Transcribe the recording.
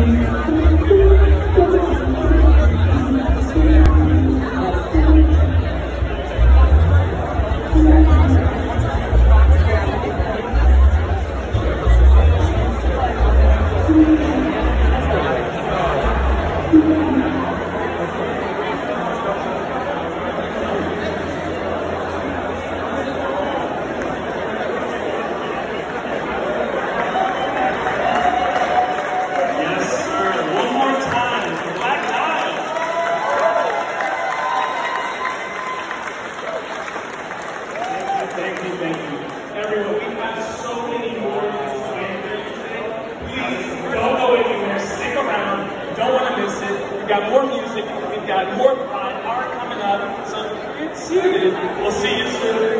We've got more music, we've got more art coming up, so get seated. We'll see you soon.